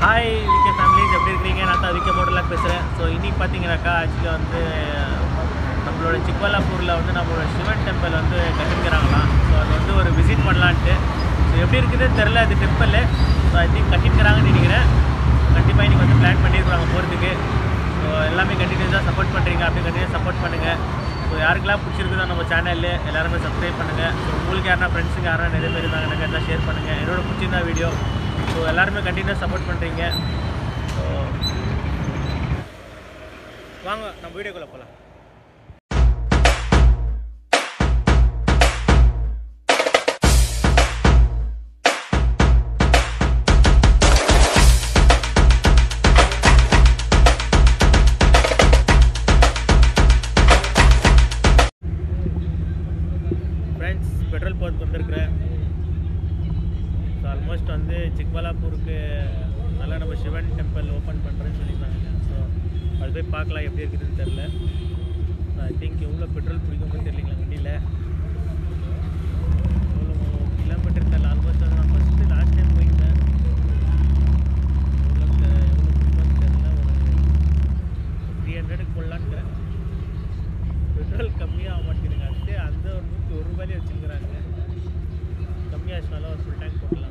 Hi VK families, எப்படி இருக்கிறீங்க? நான் தான் விகே மோட்டரில் பேசுகிறேன். ஸோ இன்றைக்கி பார்த்தீங்கன்னாக்கா ஆக்சுவலி வந்து நம்மளோட சிக்பல்லாப்பூரில் வந்து நம்மளோட சிவன் டெம்பிள் வந்து கட்டிருக்கிறாங்களாம். ஸோ அது வந்து ஒரு விசிட் பண்ணலான்ட்டு. ஸோ எப்படி இருக்குதுன்னு தெரில அது டெம்பிள். ஸோ ஐ திங்க் கட்டிருக்கிறாங்கன்னு நினைக்கிறேன். கண்டிப்பாக இன்றைக்கி வந்து பிளான் பண்ணியிருக்கிறாங்க போகிறதுக்கு. ஸோ எல்லாமே கண்டினியூஸாக சப்போர்ட் பண்ணுறீங்க, அப்படி கண்டினியூஸாக சப்போர்ட் பண்ணுங்கள். ஸோ யாருக்கெல்லாம் பிடிச்சிருக்குதோ நம்ம சேனலில் எல்லாருமே சப்ஸ்கிரைப் பண்ணுங்கள். ஸோ உங்களுக்கு யாருன்னா ஃப்ரெண்ட்ஸுக்கு யாரும் நிறைய பேர் இருந்தாங்க, எனக்கு எல்லாம் ஷேர் பண்ணுங்கள். என்னோட பிடிச்சிருந்தா வீடியோ. ஸோ எல்லாருமே கண்டினியூஸாக சப்போர்ட் பண்ணுறீங்க. ஸோ வாங்க நம்ம வீடியோக்குள்ளே போகலாம். ஃப்ரெண்ட்ஸ், பெட்ரோல் போட்டு வந்திருக்கிறேன். ஸோ ஆல்மோஸ்ட் வந்து சிக்பல்லாப்பூருக்கு நல்லா நம்ம சிவன் டெம்பிள் ஓப்பன் பண்ணுறேன்னு சொல்லியிருந்தாங்க. ஸோ அது போய் பார்க்கலாம் எப்படி இருக்குதுன்னு தெரில. ஐ திங்க் எவ்வளோ பெட்ரோல் பிடிக்கும்னு தெரியலங்களா வண்டியில். எவ்வளோ கிலோமீட்டர் தெரியல. ஆல்மோஸ்ட் வந்து நான் ஃபஸ்ட்டு லாஸ்ட் டைம் போயிருந்தேன். எவ்வளோ பிடிக்கும்னு தெரில. ஒரு 300க்கு போடலான்னுக்கிறேன். பெட்ரோல் கம்மியாக ஆக மாட்டேங்குதுங்க. அது அந்த ஒரு 101 ரூபாயிலே வச்சுருக்குறாங்க. கம்மியாச்சுனால ஒரு ஃபுல் டேங்க் போட்டலாம்.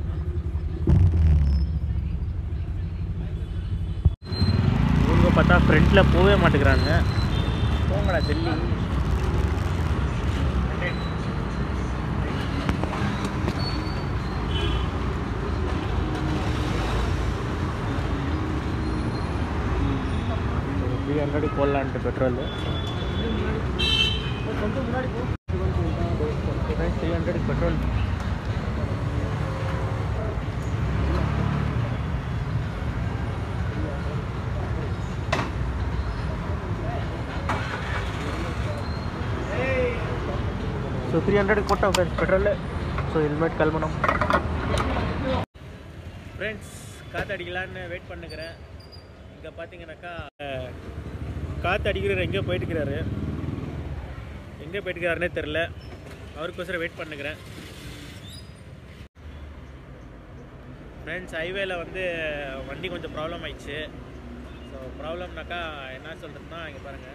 இவங்க பார்த்தா ஃப்ரண்ட்டில் போகவே மாட்டேங்கிறாங்க. போங்கடா டெல்லி. $300 போடலான்ட்டு பெட்ரோலு. 300 பெட்ரோல். ஸோ 300 போட்டோம் ஃப்ரெண்ட்ஸ் பெட்ரோலு. ஸோ ஹெல்மெட் கிளம்பணும். ஃப்ரெண்ட்ஸ், காற்று அடிக்கலான்னு வெயிட் பண்ணுக்கிறேன். இங்கே பார்த்தீங்கன்னாக்கா காற்று அடிக்கிறவர் எங்கேயோ போயிட்டுருக்கிறாரு. எங்கே போயிட்டுருக்கிறாருன்னே தெரில. அவருக்கோசரம் வெயிட் பண்ணுக்கிறேன். ஃப்ரெண்ட்ஸ், ஹைவேல வந்து வண்டி கொஞ்சம் ப்ராப்ளம் ஆயிடுச்சு. ஸோ ப்ராப்ளம்னாக்கா என்ன சொல்கிறதுனா, இங்கே பாருங்கள்,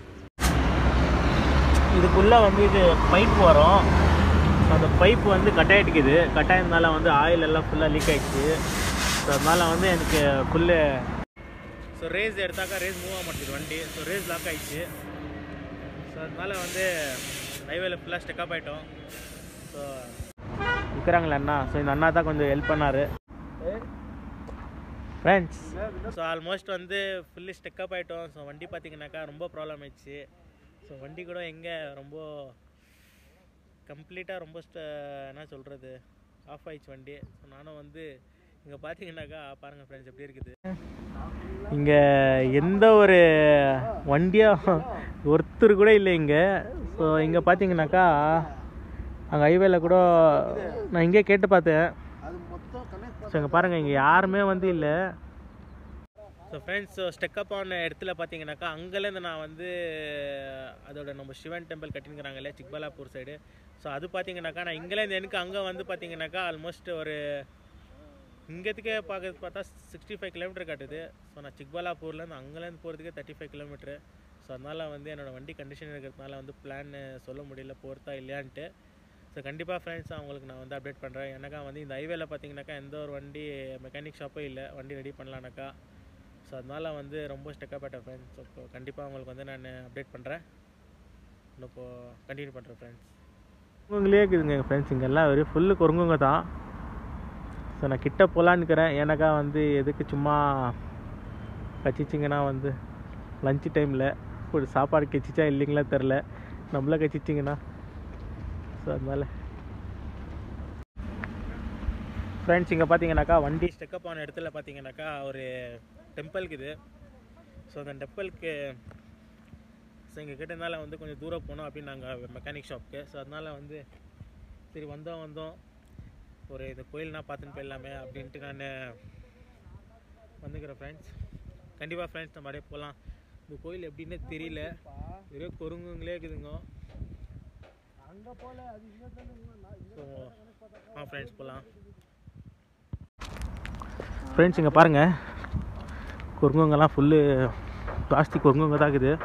இதுக்குள்ளே வந்து இது பைப் வரும். அந்த பைப்பு வந்து கட்டாயிட்டுக்குது. கட்டாயதுனால வந்து ஆயில் எல்லாம் ஃபுல்லாக லீக் ஆகிடுச்சு. ஸோ அதனால் வந்து எனக்கு ஃபுல்லு ரேஸ் எடுத்தாக்கா ரேஸ் மூவ் ஆக மாட்டேங்குது வண்டி. ஸோ ரேஸ் லாக் ஆகிடுச்சு. ஸோ அதனால் வந்து ஹைவேல ஃபுல்லாக ஸ்டெக்கப் ஆகிட்டோம். ஸோ இருக்கிறாங்களே அண்ணா. ஸோ இந்த அண்ணா தான் கொஞ்சம் ஹெல்ப் பண்ணார் ஃப்ரெண்ட்ஸ். ஸோ ஆல்மோஸ்ட் வந்து ஃபுல்லி ஸ்டெக்கப் ஆகிட்டோம். ஸோ வண்டி பார்த்திங்கனாக்கா ரொம்ப ப்ராப்ளம் ஆயிடுச்சு. ஸோ வண்டி கூட எங்கே ரொம்ப கம்ப்ளீட்டாக ரொம்ப என்ன சொல்கிறது, ஆஃப் ஆயிடுச்சு வண்டி. ஸோ நானும் வந்து இங்கே பார்த்தீங்கன்னாக்கா பாருங்கள் ஃப்ரெண்ட்ஸ் எப்படி இருக்குது. இங்கே எந்த ஒரு வண்டியாக ஒருத்தர் கூட இல்லை இங்கே. ஸோ இங்கே பார்த்தீங்கன்னாக்கா அங்கே ஹைவேல கூட நான் இங்கே கேட்டு பார்த்தேன். ஸோ இங்கே பாருங்கள், இங்கே யாருமே வந்து இல்லை. ஸோ ஃப்ரெண்ட்ஸ், ஸ்டெக்கப் ஆன இடத்துல பார்த்தீங்கன்னாக்கா அங்கேருந்து நான் வந்து அதோட நம்ம சிவன் டெம்பிள் கட்டினுக்கிறாங்கல்ல சிக்பல்லாப்பூர் சைடு. ஸோ அது பார்த்தீங்கன்னாக்கா நான் இங்கேருந்து எனக்கு அங்கே வந்து பார்த்தீங்கன்னாக்கா ஆல்மோஸ்ட் ஒரு இங்கேத்துக்கே பார்த்தா 65 கிலோமீட்டர் காட்டுது. ஸோ நான் சிக்பல்லாப்பூர்லேருந்து அங்கேருந்து போகிறதுக்கே 35 கிலோமீட்ரு. ஸோ அதனால் வந்து என்னோடய வண்டி கண்டிஷன் இருக்கிறதுனால வந்து பிளான் சொல்ல முடியல போகிறதா இல்லையான்ட்டு. ஸோ கண்டிப்பாக ஃப்ரெண்ட்ஸ் அவங்களுக்கு நான் வந்து அப்டேட் பண்ணுறேன். எனக்கா வந்து இந்த ஹைவேல பார்த்தீங்கன்னாக்கா எந்த ஒரு வண்டி மெக்கானிக் ஷாப்பே இல்லை வண்டி ரெடி பண்ணலான்னாக்கா. ஸோ அதனால் வந்து ரொம்ப ஸ்டெக்கப் ஆகிட்டேன் ஃப்ரெண்ட்ஸ். ஸோ கண்டிப்பாக உங்களுக்கு வந்து நான் அப்டேட் பண்ணுறேன். இன்னும் இப்போது கண்டினியூ பண்ணுறேன் ஃப்ரெண்ட்ஸ். குரங்குங்களே இருக்குதுங்க ஃப்ரெண்ட்ஸ். இங்கெல்லாம் வெறும் ஃபுல்லு குரங்குங்க தான். ஸோ நான் கிட்ட போகலான்னுக்கிறேன். எனக்கா வந்து எதுக்கு சும்மா கச்சிச்சிங்கன்னா வந்து லன்ச் டைமில் ஒரு சாப்பாடு கச்சிச்சா இல்லைங்களா தெரில, நம்மள கச்சிச்சிங்கன்னா. ஸோ அதனால் ஃப்ரெண்ட்ஸ் இங்கே பார்த்தீங்கன்னாக்கா வண்டி ஸ்டெக்கப் ஆன இடத்துல பார்த்தீங்கன்னாக்கா ஒரு டெம்பிளுக்கு இது. ஸோ அந்த டெம்பிளுக்கு ஸோ எங்கள் கிட்டனால வந்து கொஞ்சம் தூரம் போனோம் அப்படின்னு நாங்கள் மெக்கானிக் ஷாப்புக்கு. ஸோ அதனால் வந்து சரி வந்தோம் ஒரு இந்த கோயில்னா பார்த்துன்னு போயிடலாமே அப்படின்ட்டு நான் வந்துக்கிறேன் ஃப்ரெண்ட்ஸ். கண்டிப்பாக ஃப்ரெண்ட்ஸ் நம்ம அப்படியே போகலாம். இந்த கோயில் எப்படின்னு தெரியல, வெறும் குரங்குங்களே இருக்குதுங்க. ஃப்ரெண்ட்ஸ் போகலாம். ஃப்ரெண்ட்ஸ் இங்கே பாருங்கள், குரங்குங்கெல்லாம் ஃபுல்லு பிளாஸ்டிக் குரங்குங்க தான் இருக்குது.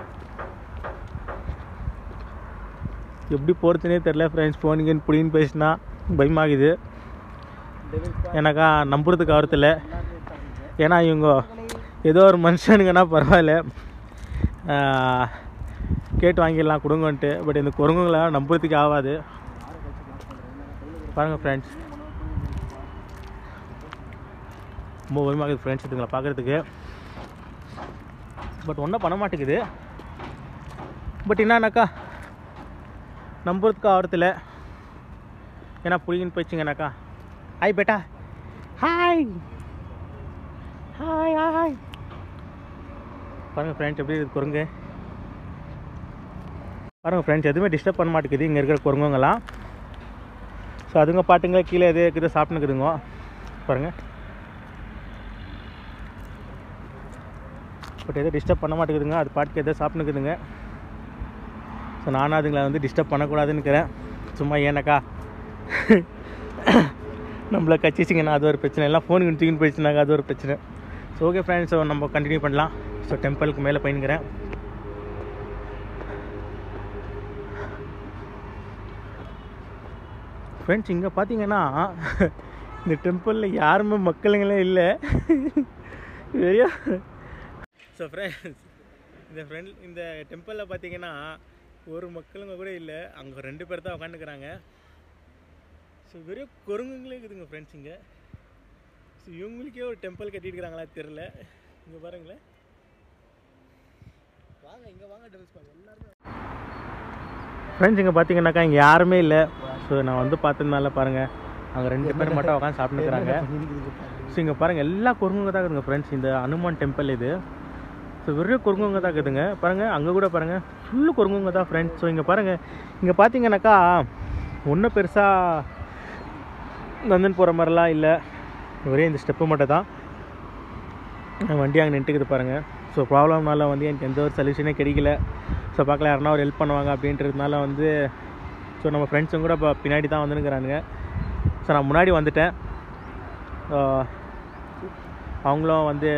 எப்படி போகிறதுனே தெரில ஃப்ரெண்ட்ஸ். ஃபோனுங்கன்னு பிடின்னு பேசினா பயமாகுது. ஏன்னாக்கா நம்புறதுக்கு ஆகிறதில்ல. ஏன்னா இவங்க ஏதோ ஒரு மனுஷனுங்கன்னா பரவாயில்ல, கேட்டு வாங்கிடலாம் கொடுங்கன்ட்டு. பட் இந்த குரங்குங்களை நம்புறதுக்கு ஆகாது. பாருங்கள் ஃப்ரெண்ட்ஸ், ரொம்ப பயமாகுது ஃப்ரெண்ட்ஸ் இதுங்களை பார்க்குறதுக்கு. பட் ஒன்றும் பண்ண மாட்டேங்குது. பட் என்னன்னாக்கா நம்புறதுக்கு ஆகிறதில்ல. ஏன்னா புளின்னு போயிடுச்சுங்கனாக்கா. ஹாய் பேட்டா, ஹாய் ஹாய் ஹாய். பாருங்கள் ஃப்ரெண்ட்ஸ் எப்படி இருக்குது குரங்கு. பாருங்கள் ஃப்ரெண்ட்ஸ், எதுவுமே டிஸ்டர்ப் பண்ண மாட்டேங்குது இங்கே இருக்கிற குரங்குங்கெல்லாம். ஸோ அதுங்க பாட்டுங்களே கீழே எது இருக்குது சாப்பிட்டுக்குதுங்க. பாருங்கள், பட் எதுவும் டிஸ்டர்ப் பண்ண மாட்டேங்குதுங்க. அது பாட்டுக்கு எதோ சாப்பிட்டுக்குதுங்க. ஸோ நானும் அதுங்களை வந்து டிஸ்டர்ப் பண்ணக்கூடாதுன்னு இருக்கிறேன். சும்மா ஏன்னாக்கா நம்மளை கச்சிச்சிங்கன்னா அது ஒரு பிரச்சனை. எல்லாம் ஃபோனுக்கு தூக்கின்னு போயிடுச்சுனாக்கா அது ஒரு பிரச்சனை. ஸோ ஓகே ஃப்ரெண்ட்ஸ், ஸோ நம்ம கண்டினியூ பண்ணலாம். ஸோ டெம்பிளுக்கு மேலே போயின்னுக்கிறேன். ஃப்ரெண்ட்ஸ் இங்கே பார்த்தீங்கன்னா இந்த டெம்பிளில் யாருமே மக்களுங்களே இல்லை. சரியா? ஸோ ஃப்ரெண்ட்ஸ், இந்த டெம்பிளில் பார்த்தீங்கன்னா ஒரு மக்களுங்க கூட இல்லை. அங்கே 2 பேர் தான் உட்காந்துக்கிறாங்க. ஸோ வெறும் குரங்குங்களே இருக்குதுங்க ஃப்ரெண்ட்ஸ் இங்கே. ஸோ இவங்களுக்கே ஒரு டெம்பிள் கட்டிட்டுருக்காங்களா தெரில. இங்கே பாருங்களேன், வாங்க இங்கே வாங்க ட்ரெஸ் பாருங்க எல்லாருமே. ஃப்ரெண்ட்ஸ் இங்கே பார்த்தீங்கன்னாக்கா இங்கே யாருமே இல்லை. ஸோ நான் வந்து பார்த்ததுனால பாருங்கள், அங்கே 2 பேர் மட்டும் உட்காந்து சாப்பிட்டுக்கிறாங்க. ஸோ இங்கே பாருங்கள் எல்லா குரங்குங்க தான் இருக்குதுங்க ஃப்ரெண்ட்ஸ். இந்த ஹனுமான் டெம்பிள் இது. ஸோ வெறும் குரங்குங்க தான் இருக்குதுங்க. பாருங்கள் அங்கே கூட பாருங்கள் ஃபுல்லு குரங்குங்க தான் ஃப்ரெண்ட்ஸ். ஸோ இங்கே பாருங்கள், இங்கே பார்த்தீங்கன்னாக்கா ஒன்றும் பெருசாக வந்துன்னு போகிற மாதிரிலாம் இல்லை. ஒரே இந்த ஸ்டெப்பு மட்டும் தான். வண்டி அங்கே நின்றுக்குது பாருங்கள். ஸோ ப்ராப்ளம்னால வந்து எனக்கு எந்த ஒரு சொல்யூஷனே கிடைக்கல. ஸோ பார்க்கல யாருன்னா ஒரு ஹெல்ப் பண்ணுவாங்க அப்படின்றதுனால வந்து ஸோ நம்ம ஃப்ரெண்ட்ஸும் கூட இப்போ பின்னாடி தான் வந்துருக்கிறானுங்க. ஸோ நான் முன்னாடி வந்துட்டேன். அவங்களும் வந்து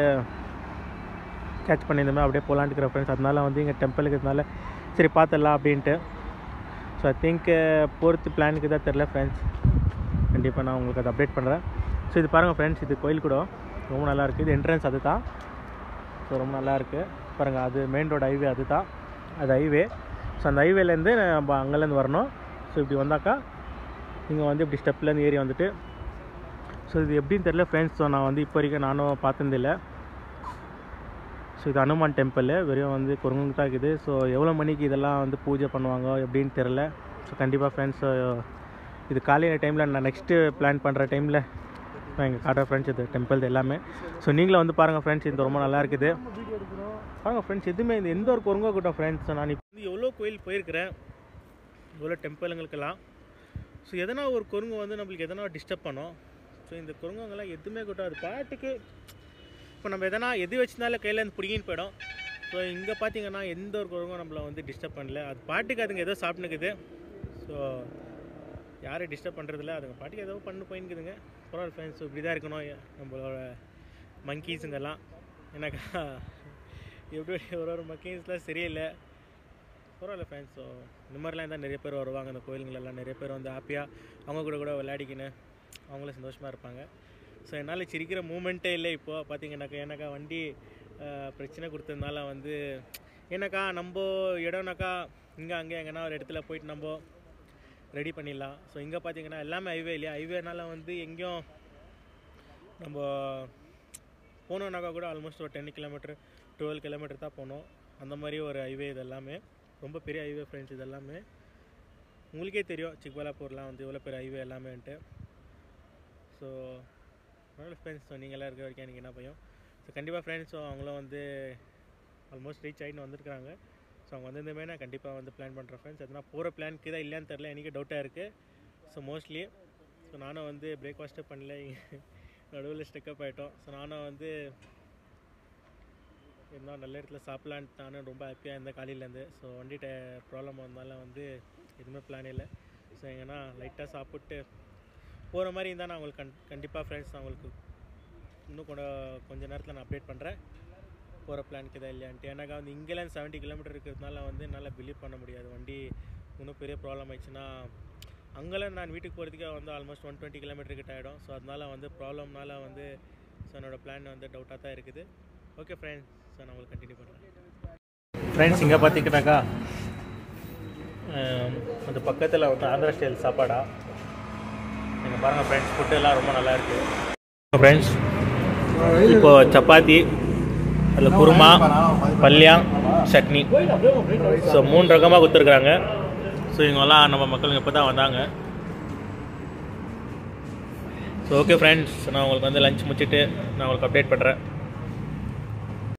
கேட்ச் பண்ணியிருந்தோமே அப்படியே போகலான்ட்டுக்கிற ஃப்ரெண்ட்ஸ். அதனால வந்து இங்கே டெம்பிளுக்கு இருக்கிறதுனால சரி பார்த்துடலாம் அப்படின்ட்டு. ஸோ ஐ திங்க் போகிறது பிளானுக்கு தான் தெரில ஃப்ரெண்ட்ஸ். கண்டிப்பாக நான் உங்களுக்கு அதை அப்டேட் பண்ணுறேன். ஸோ இது பாருங்கள் ஃப்ரெண்ட்ஸ், இது கோயில் கூட ரொம்ப நல்லாயிருக்கு. இது என்ட்ரன்ஸ் அது தான். ஸோ ரொம்ப நல்லாயிருக்கு பாருங்கள். அது மெயின் ரோடு ஹைவே, அது தான் அது ஹைவே. ஸோ அந்த ஹைவேலேருந்து நம்ம அங்கேருந்து வரணும். ஸோ இப்படி வந்தாக்கா நீங்கள் வந்து இப்படி ஸ்டெப்லேருந்து ஏறி வந்துட்டு. ஸோ இது எப்படின்னு தெரில ஃப்ரெண்ட்ஸ். ஸோ நான் வந்து இப்போ வரைக்கும் நானும் பார்த்ததில்லை. ஸோ இது ஹனுமான் டெம்பிள். வெறும் வந்து குரங்கு தான் இருக்குது. ஸோ எவ்வளோ மணிக்கு இதெல்லாம் வந்து பூஜை பண்ணுவாங்க எப்படின்னு தெரில. ஸோ கண்டிப்பாக ஃப்ரெண்ட்ஸ் இது காலையில் டைமில் நான் நெக்ஸ்ட்டு பிளான் பண்ணுற டைமில் நான் இங்கே காட்டுற ஃப்ரெண்ட்ஸ் இது டெம்பிள் எல்லாமே. ஸோ நீங்களும் வந்து பாருங்கள் ஃப்ரெண்ட்ஸ், இது ரொம்ப நல்லா இருக்குது. பாருங்கள் ஃப்ரெண்ட்ஸ், எதுவுமே இந்த எந்த ஒரு குரங்கோ கூட்டம் ஃப்ரெண்ட்ஸ். நான் இப்போ வந்து எவ்வளோ கோயில் போயிருக்கிறேன், எவ்வளோ டெம்பிளுங்களுக்கெல்லாம். ஸோ எதனா ஒரு குரங்கு வந்து நம்மளுக்கு எதனா டிஸ்டர்ப் பண்ணோம். ஸோ இந்த குரங்குங்கெல்லாம் எதுவுமே கூட்டம் அது பாட்டுக்கு இப்போ நம்ம எதனா எது வச்சுனாலும் கையிலேருந்து பிடிங்கின்னு போயிடும். ஸோ இங்கே பார்த்தீங்கன்னா எந்த ஒரு குரங்கும் நம்மளை வந்து டிஸ்டர்ப் பண்ணல. அது பாட்டுக்கு அதுங்க ஏதோ சாப்பிட்டுக்குது. ஸோ யாரும் டிஸ்டர்ப் பண்ணுறதில்ல. அதுங்க பாட்டுக்கு ஏதோ பண்ணு போயின்னுக்குதுங்க. பரவாயில்ல ஃப்ரெண்ட்ஸ். ஸோ இப்படி தான் இருக்கணும் நம்மளோட மங்கீஸுங்கெல்லாம். ஏன்னாக்கா எப்படி ஒரு மக்கீஸ்லாம் சரியில்லை. பரவாயில்ல ஃப்ரெண்ட்ஸ். ஸோ இந்த மாதிரிலாம் இருந்தால் நிறைய பேர் வருவாங்க. அந்த கோயிலுங்களெல்லாம் நிறைய பேர் வந்து ஹாப்பியாக அவங்க கூட விளையாடிக்கின்னு அவங்களும் சந்தோஷமாக இருப்பாங்க. ஸோ என்னால் சிரிக்கிற மூமெண்ட்டே இல்லை இப்போது பார்த்தீங்கன்னாக்கா. ஏன்னாக்கா வண்டி பிரச்சனை கொடுத்ததுனால வந்து ஏன்னாக்கா நம்ம இடம்னாக்கா இங்கே அங்கே எங்கன்னா ஒரு இடத்துல போயிட்டு நம்ம ரெடி பண்ணிடலாம். ஸோ இங்கே பார்த்தீங்கன்னா எல்லாமே ஹைவே இல்லையா. ஹைவேனால வந்து எங்கேயும் நம்ம போனோம்னாக்கா கூட ஆல்மோஸ்ட் ஒரு 10 கிலோமீட்டர் 12 கிலோமீட்டர் தான் போகணும். அந்த மாதிரி ஒரு ஹைவே இது எல்லாமே. ரொம்ப பெரிய ஹைவே ஃப்ரெண்ட்ஸ். இது எல்லாமே உங்களுக்கே தெரியும் சிக்பல்லாப்பூர்லாம் வந்து எவ்வளோ பெரிய ஹைவே எல்லாமேன்ட்டு. ஸோ அதனால் ஃப்ரெண்ட்ஸ், ஸோ நீங்களாம் இருக்க வரைக்கும் எனக்கு என்ன பயம். ஸோ கண்டிப்பாக ஃப்ரெண்ட்ஸ், ஸோ அவங்களும் வந்து ஆல்மோஸ்ட் ரீச் ஆகின்னு வந்துருக்காங்க. ஸோ அவங்க வந்திருந்தமே நான் கண்டிப்பாக வந்து பிளான் பண்ணுறேன் ஃப்ரெண்ட்ஸ். எதனா போகிற பிளானுக்கு தான் இல்லையான்னு தெரில, எனக்கு டவுட்டாக இருக்குது. ஸோ மோஸ்ட்லி ஸோ நானும் வந்து பிரேக்ஃபாஸ்ட்டே பண்ணல, நடுவில் ஸ்டெக்கப் ஆகிட்டோம். ஸோ நானும் வந்து என்ன நல்ல இடத்துல சாப்பிட்லான்ட்டு நானும் ரொம்ப ஹாப்பியாக இருந்தேன் காலையிலேருந்து. ஸோ வண்டி ப்ராப்ளம் வந்தாலும் வந்து எதுவுமே பிளான் இல்லை. ஸோ எங்கன்னா லைட்டாக சாப்பிட்டு போகிற மாதிரி இருந்தால் நான் உங்களுக்கு கண்டிப்பாக ஃப்ரெண்ட்ஸ் நான் உங்களுக்கு இன்னும் கூட கொஞ்சம் நேரத்தில் நான் அப்டேட் பண்ணுறேன். போகிற பிளான் தான் இல்லையான்ட்டு. ஏன்னாக்கா வந்து இங்கேருந்து 70 கிலோமீட்டர் இருக்கிறதுனால வந்து என்னால் பிலீவ் பண்ண முடியாது. வண்டி இன்னும் பெரிய ப்ராப்ளம் ஆயிடுச்சுன்னா அங்கெல்லாம் நான் வீட்டுக்கு போகிறதுக்கே வந்து ஆல்மோஸ்ட் 120 கிலோமீட்டர் கிட்ட ஆகிடும். ஸோ அதனால் வந்து ப்ராப்ளம்னால வந்து ஸோ என்னோடய பிளான் வந்து டவுட்டாக தான் இருக்குது. ஓகே ஃப்ரெண்ட்ஸ், ஸோ நான் உங்களுக்கு கண்டினியூ பண்ணுறேன். ஃப்ரெண்ட்ஸ், இங்கே பார்த்திங்கனாக்கா அந்த பக்கத்தில் வந்து ஆந்திரா ஸ்டைல் சாப்பாடா நீங்கள் பாருங்கள் ஃப்ரெண்ட்ஸ், ஃபுட்டு எல்லாம் ரொம்ப நல்லா இருக்குது. ஃப்ரெண்ட்ஸ், இப்போது சப்பாத்தி, அதில் குருமா, பல்லியம், சட்னி, ஸோ 3 ரகமாக கொடுத்துருக்குறாங்க. ஸோ இவங்கெல்லாம் நம்ம மக்கள் இப்போ தான் வந்தாங்க. ஸோ ஓகே ஃப்ரெண்ட்ஸ், நான் உங்களுக்கு வந்து லஞ்ச் முடிச்சுட்டு நான் உங்களுக்கு அப்டேட் பண்ணுறேன்.